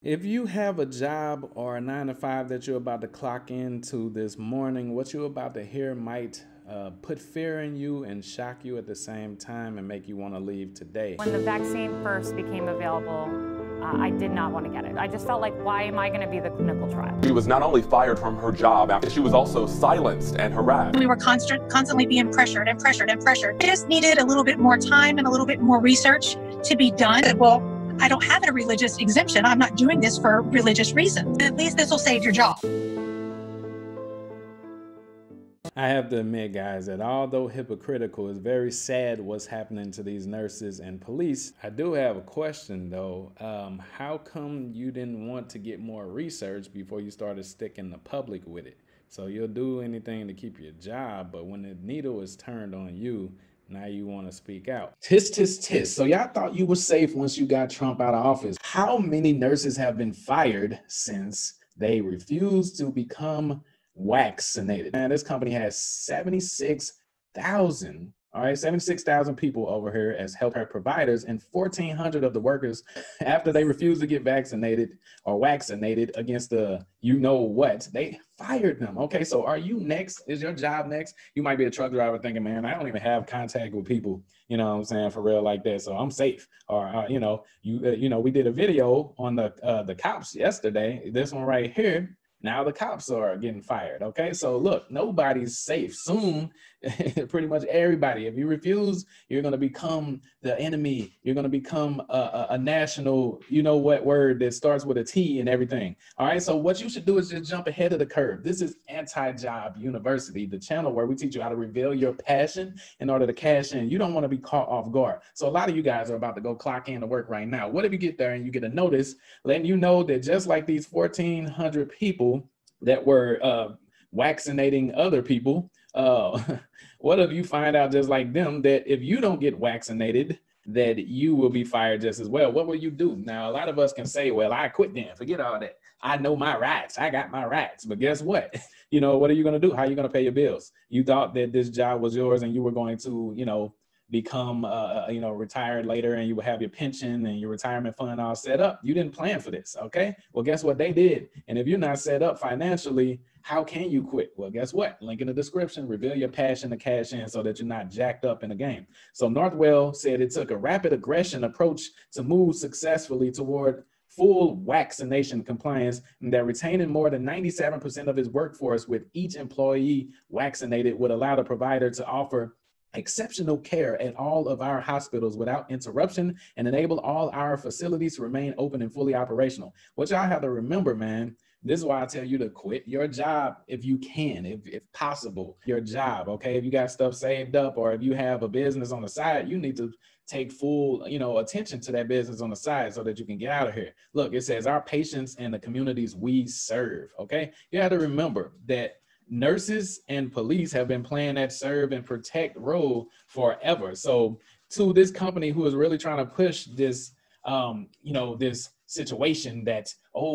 If you have a job or a 9 to 5 that you're about to clock into this morning, what you're about to hear might put fear in you and shock you at the same time and make you want to leave today. When the vaccine first became available, I did not want to get it. I just felt like, why am I going to be the clinical trial? She was not only fired from her job, she was also silenced and harassed. We were constantly being pressured and pressured and pressured. We just needed a little bit more time and a little bit more research to be done. Well, I don't have a religious exemption. I'm not doing this for religious reasons. At least this will save your job. I have to admit, guys, that although hypocritical, it's very sad what's happening to these nurses and police. I do have a question, though. How come you didn't want to get more research before you started sticking the public with it? So you'll do anything to keep your job, but when the needle is turned on you, now you want to speak out. Tisk, tisk, tisk. So y'all thought you were safe once you got Trump out of office. How many nurses have been fired since they refused to become vaccinated? Man, this company has 76,000, all right, 76,000 people over here as healthcare providers, and 1,400 of the workers, after they refused to get vaccinated or vaccinated against the you-know-what, they fired them. Okay, so are you next? Is your job next? You might be a truck driver thinking, man, I don't even have contact with people, you know what I'm saying, for real like that, so I'm safe. Or, we did a video on the cops yesterday, this one right here. Now the cops are getting fired. Okay, so look, nobody's safe. Soon, pretty much everybody, if you refuse, you're going to become the enemy. You're going to become a national, you know what word that starts with a T and everything. All right, so what you should do is just jump ahead of the curve. This is Anti-Job University, the channel where we teach you how to reveal your passion in order to cash in. You don't want to be caught off guard. So a lot of you guys are about to go clock in to work right now. What if you get there and you get a notice letting you know that just like these 1,400 people that were vaccinating other people, what if you find out just like them that if you don't get vaccinated, that you will be fired just as well? What will you do? Now, a lot of us can say, well, I quit then, forget all that. I know my rights, I got my rights. But guess what? You know, what are you going to do? How are you going to pay your bills? You thought that this job was yours and you were going to, become retired later, and you will have your pension and your retirement fund all set up. You didn't plan for this. Okay, well, guess what they did? And if you're not set up financially, how can you quit? Well, guess what? Link in the description. Reveal your passion to cash in so that you're not jacked up in the game. So Northwell said it took a rapid aggression approach to move successfully toward full vaccination compliance, and that retaining more than 97% of its workforce with each employee vaccinated would allow the provider to offer exceptional care at all of our hospitals without interruption and enable all our facilities to remain open and fully operational. What y'all have to remember, man, this is why I tell you to quit your job if you can, if possible, your job, okay? If you got stuff saved up or if you have a business on the side, you need to take full, attention to that business on the side so that you can get out of here. Look, it says our patients and the communities we serve, okay? You have to remember that nurses and police have been playing that serve and protect role forever. So to this company who is really trying to push this, this situation that,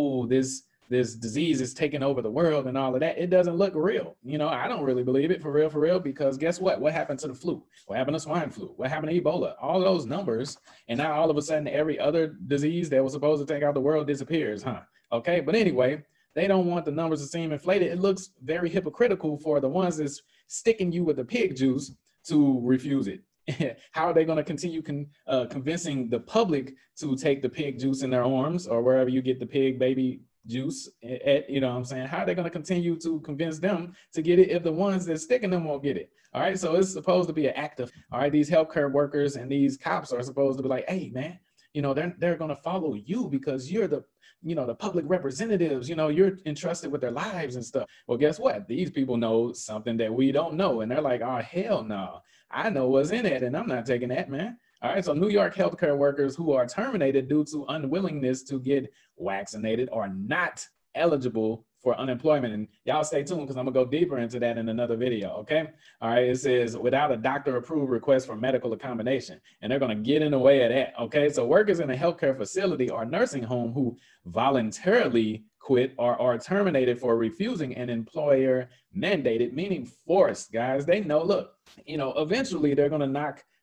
this disease is taking over the world and all of that, it doesn't look real. I don't really believe it for real, because guess what? What happened to the flu? What happened to swine flu? What happened to Ebola? All of those numbers, and now all of a sudden every other disease that was supposed to take out the world disappears, huh? Okay, but anyway, they don't want the numbers to seem inflated. It looks very hypocritical for the ones that's sticking you with the pig juice to refuse it. How are they going to continue convincing the public to take the pig juice in their arms or wherever you get the pig baby juice at, how are they going to continue to convince them to get it if the ones that's sticking them won't get it? All right, so it's supposed to be an active. All right, these healthcare workers and these cops are supposed to be like, hey, man, they're going to follow you because you're the public representatives, you're entrusted with their lives and stuff. Well, guess what? These people know something that we don't know. And they're like, oh, hell no, I know what's in it and I'm not taking that, man. All right, so New York healthcare workers who are terminated due to unwillingness to get vaccinated are not eligible for unemployment. And y'all stay tuned because I'm gonna go deeper into that in another video, okay? All right, it says without a doctor-approved request for medical accommodation, and they're gonna get in the way of that, okay? So workers in a healthcare facility or nursing home who voluntarily quit or are terminated for refusing an employer mandated, meaning forced, guys. They know, look, eventually they're gonna knock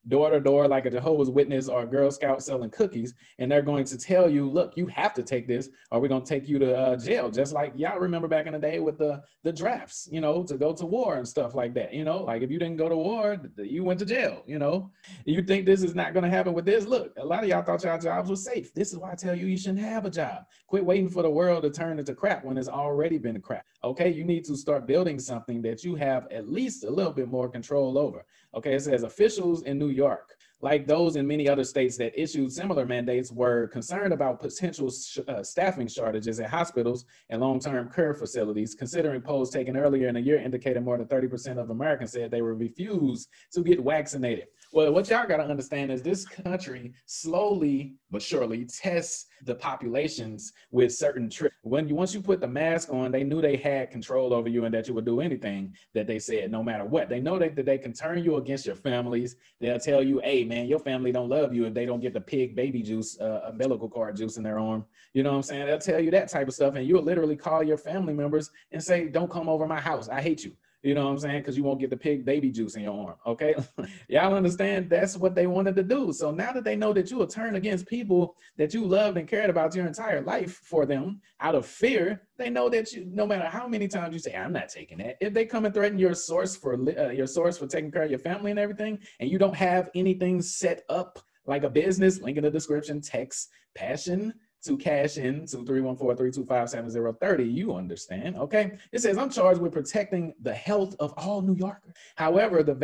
door to door like a Jehovah's Witness or a Girl Scout selling cookies, and they're going to tell you, look, you have to take this or we're going to take you to jail. Just like y'all remember back in the day with the drafts, you know, to go to war and stuff like that. You know, like if you didn't go to war, you went to jail. You know, you think this is not going to happen with this? Look, a lot of y'all thought y'all jobs were safe. This is why I tell you, you shouldn't have a job. Quit waiting for the world to turn into crap when it's already been crap. Okay, you need to start building something that you have at least a little bit more control over. Okay, it says officials in New York, like those in many other states that issued similar mandates, were concerned about potential staffing shortages at hospitals and long-term care facilities, considering polls taken earlier in the year indicated more than 30% of Americans said they would refuse to get vaccinated. Well, what y'all got to understand is this country slowly but surely tests the populations with certain tricks. Once you put the mask on, they knew they had control over you and that you would do anything that they said, no matter what. They know that they can turn you against your families. They'll tell you, hey, man, your family don't love you if they don't get the pig baby juice, umbilical cord juice in their arm. You know what I'm saying? They'll tell you that type of stuff, and you'll literally call your family members and say, don't come over my house. I hate you. You know what I'm saying? Because you won't get the pig baby juice in your arm, okay? Y'all understand that's what they wanted to do. So now that they know that you will turn against people that you loved and cared about your entire life for them out of fear, they know that you, no matter how many times you say, I'm not taking that, if they come and threaten your source for taking care of your family and everything, and you don't have anything set up like a business, link in the description, text PASSION to cash in to 314-325-7030. You understand, okay? It says, I'm charged with protecting the health of all New Yorkers. However, the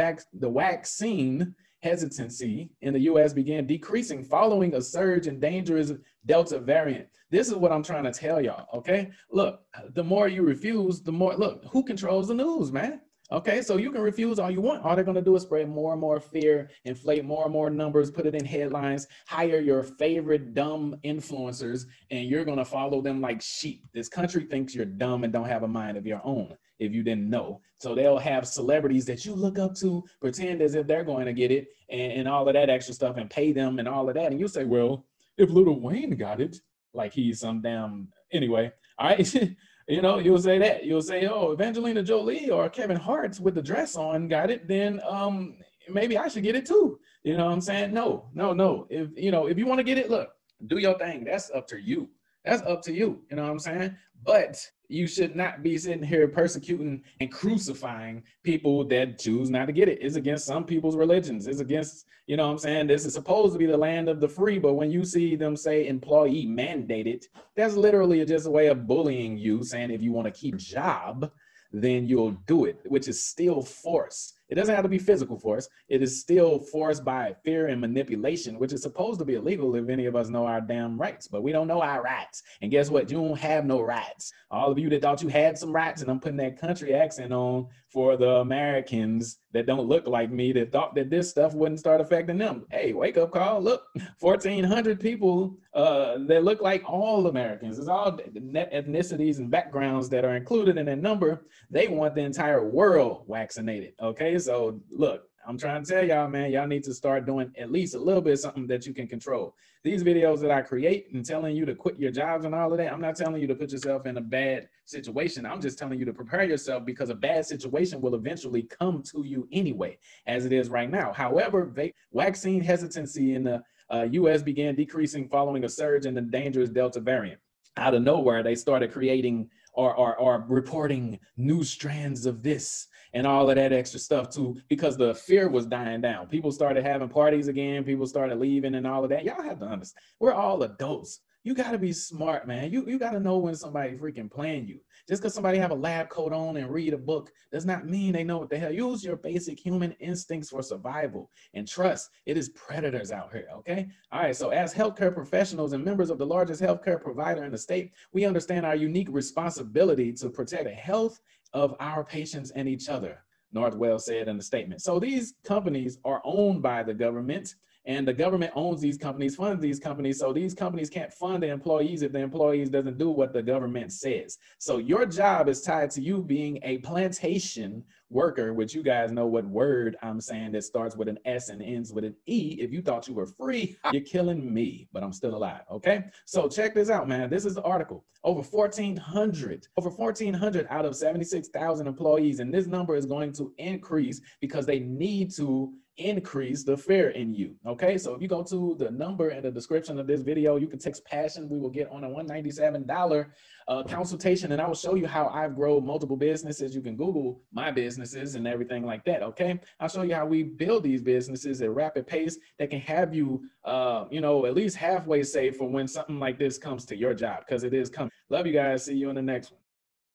vaccine hesitancy in the U.S. began decreasing following a surge in dangerous Delta variant. This is what I'm trying to tell y'all, okay? Look, the more you refuse, the more, look, who controls the news, man? Okay, so you can refuse all you want. All they're going to do is spread more and more fear, inflate more and more numbers, put it in headlines, hire your favorite dumb influencers, and you're going to follow them like sheep. This country thinks you're dumb and don't have a mind of your own, if you didn't know. So they'll have celebrities that you look up to, pretend as if they're going to get it, and all of that extra stuff, and pay them and all of that. And you say, well, if Lil Wayne got it, like he's some damn, anyway, all right. You know, you'll say that. You'll say, oh, Evangelina Jolie or Kevin Hart with the dress on got it, then maybe I should get it too. You know what I'm saying? No. If you want to get it, look, do your thing. That's up to you. That's up to you. You know what I'm saying? But you should not be sitting here persecuting and crucifying people that choose not to get it. It's against some people's religions. It's against, you know what I'm saying? This is supposed to be the land of the free, but when you see them say employee mandated, that's literally just a way of bullying you, saying if you want to keep a job, then you'll do it, which is still force. It doesn't have to be physical force. It is still force by fear and manipulation, which is supposed to be illegal if any of us know our damn rights, but we don't know our rights. And guess what? You don't have no rights. All of you that thought you had some rights, and I'm putting that country accent on for the Americans that don't look like me, that thought that this stuff wouldn't start affecting them. Hey, wake up call. Look, 1,400 people that look like all Americans. It's all ethnicities and backgrounds that are included in that number. They want the entire world vaccinated, okay? So look, I'm trying to tell y'all, man, y'all need to start doing at least a little bit of something that you can control. These videos that I create and telling you to quit your jobs and all of that, I'm not telling you to put yourself in a bad situation. I'm just telling you to prepare yourself, because a bad situation will eventually come to you anyway, as it is right now. However, vaccine hesitancy in the U.S. began decreasing following a surge in the dangerous Delta variant. Out of nowhere, they started creating or reporting new strands of this and all of that extra stuff too, because the fear was dying down. People started having parties again. People started leaving and all of that. Y'all have to understand, we're all adults. You got to be smart, man. You got to know when somebody freaking playing you. Just because somebody have a lab coat on and read a book does not mean they know what the hell. Use your basic human instincts for survival and trust. It is predators out here, okay? All right, so as healthcare professionals and members of the largest healthcare provider in the state, we understand our unique responsibility to protect the health of our patients and each other, Northwell said in the statement. So these companies are owned by the government, and the government owns these companies, funds these companies. So these companies can't fund the employees if the employees doesn't do what the government says. So your job is tied to you being a plantation worker, which you guys know what word I'm saying that starts with an S and ends with an E. If you thought you were free, you're killing me, but I'm still alive, okay? So check this out, man. This is the article. Over 1,400 out of 76,000 employees, and this number is going to increase because they need to increase the fear in you. Okay, so if you go to the number in the description of this video, you can text passion. We will get on a $197 consultation, and I will show you how I've grown multiple businesses. You can Google my businesses and everything like that. Okay, I'll show you how we build these businesses at rapid pace that can have you you know, at least halfway safe for when something like this comes to your job, because it is coming. Love you guys. See you in the next one.